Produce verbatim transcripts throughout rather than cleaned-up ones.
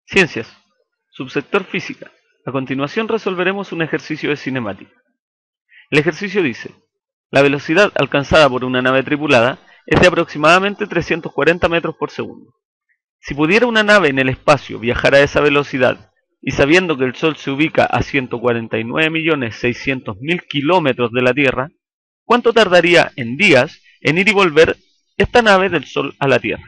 Ciencias. Subsector Física. A continuación resolveremos un ejercicio de cinemática. El ejercicio dice: la velocidad alcanzada por una nave tripulada es de aproximadamente trescientos cuarenta metros por segundo. Si pudiera una nave en el espacio viajar a esa velocidad, y sabiendo que el Sol se ubica a ciento cuarenta y nueve millones seiscientos mil kilómetros de la Tierra, ¿cuánto tardaría en días en ir y volver esta nave del Sol a la Tierra?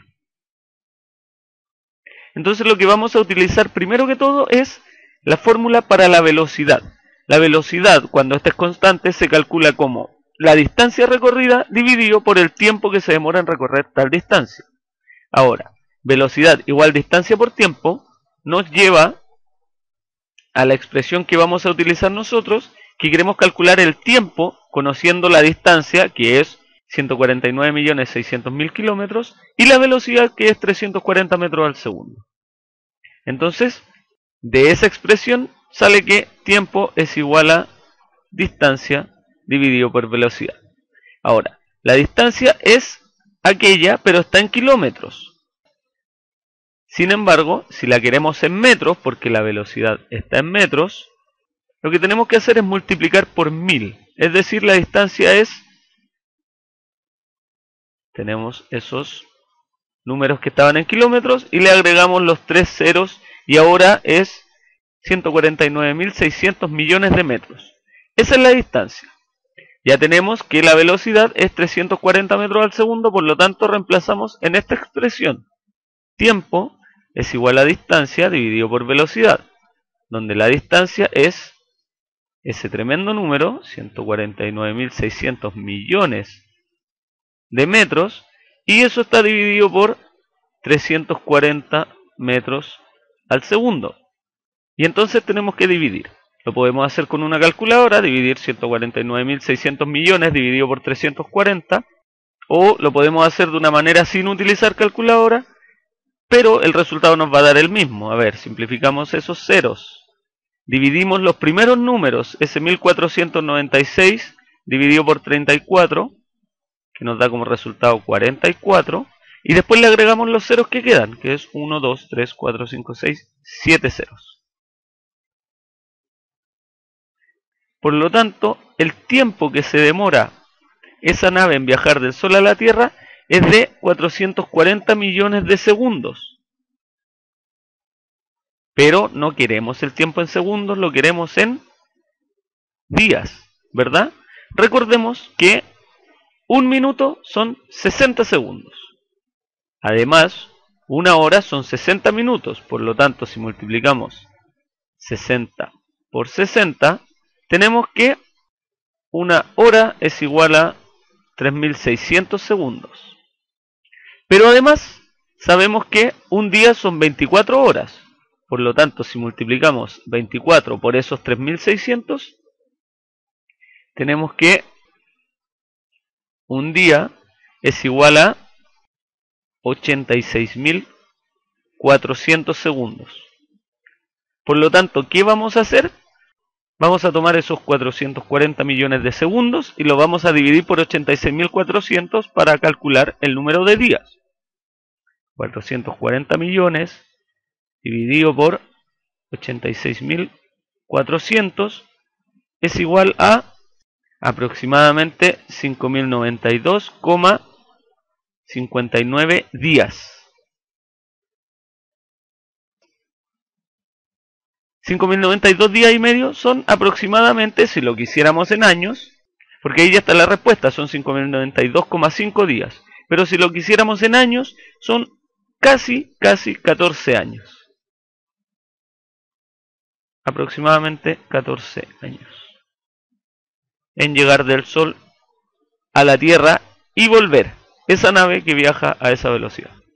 Entonces lo que vamos a utilizar primero que todo es la fórmula para la velocidad. La velocidad, cuando esta es constante, se calcula como la distancia recorrida dividido por el tiempo que se demora en recorrer tal distancia. Ahora, velocidad igual distancia por tiempo nos lleva a la expresión que vamos a utilizar nosotros, que queremos calcular el tiempo conociendo la distancia, que es ciento cuarenta y nueve millones seiscientos mil kilómetros, y la velocidad, que es trescientos cuarenta metros al segundo. Entonces, de esa expresión sale que tiempo es igual a distancia dividido por velocidad. Ahora, la distancia es aquella, pero está en kilómetros. Sin embargo, si la queremos en metros, porque la velocidad está en metros, lo que tenemos que hacer es multiplicar por mil. Es decir, la distancia es... Tenemos esos números que estaban en kilómetros y le agregamos los tres ceros y ahora es ciento cuarenta y nueve mil seiscientos millones de metros. Esa es la distancia. Ya tenemos que la velocidad es trescientos cuarenta metros al segundo, por lo tanto reemplazamos en esta expresión tiempo es igual a distancia dividido por velocidad, donde la distancia es ese tremendo número, ciento cuarenta y nueve mil seiscientos millones de metros, y eso está dividido por trescientos cuarenta metros al segundo. Y entonces tenemos que dividir. Lo podemos hacer con una calculadora, dividir ciento cuarenta y nueve mil seiscientos millones dividido por trescientos cuarenta, o lo podemos hacer de una manera sin utilizar calculadora, pero el resultado nos va a dar el mismo. A ver, simplificamos esos ceros. Dividimos los primeros números, ese mil cuatrocientos noventa y seis dividido por treinta y cuatro, que nos da como resultado cuarenta y cuatro, y después le agregamos los ceros que quedan, que es uno, dos, tres, cuatro, cinco, seis, siete ceros. Por lo tanto, el tiempo que se demora esa nave en viajar del Sol a la Tierra es de cuatrocientos cuarenta millones de segundos. Pero no queremos el tiempo en segundos, lo queremos en días, ¿verdad? Recordemos que un minuto son sesenta segundos. Además, una hora son sesenta minutos. Por lo tanto, si multiplicamos sesenta por sesenta, tenemos que una hora es igual a tres mil seiscientos segundos. Pero además, sabemos que un día son veinticuatro horas. Por lo tanto, si multiplicamos veinticuatro por esos tres mil seiscientos, tenemos que un día es igual a ochenta y seis mil cuatrocientos segundos. Por lo tanto, ¿qué vamos a hacer? Vamos a tomar esos cuatrocientos cuarenta millones de segundos y lo vamos a dividir por ochenta y seis mil cuatrocientos para calcular el número de días. cuatrocientos cuarenta millones dividido por ochenta y seis mil cuatrocientos es igual a aproximadamente cinco mil noventa y dos coma cincuenta y nueve días. cinco mil noventa y dos días y medio son aproximadamente, si lo quisiéramos en años, porque ahí ya está la respuesta, son cinco mil noventa y dos coma cinco días. Pero si lo quisiéramos en años, son casi, casi catorce años. Aproximadamente catorce años en llegar del Sol a la Tierra y volver. Esa nave que viaja a esa velocidad.